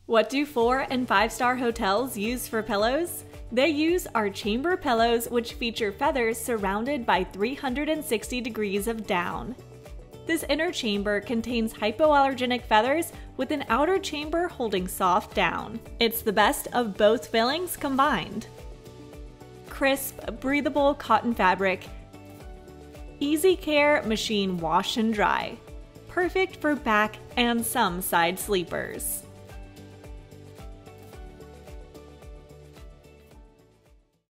What do 4- and 5-star hotels use for pillows? They use our chamber pillows, which feature feathers surrounded by 360 degrees of down. This inner chamber contains hypoallergenic feathers with an outer chamber holding soft down. It's the best of both fillings combined. Crisp, breathable cotton fabric. Easy care machine wash and dry. Perfect for back and some side sleepers.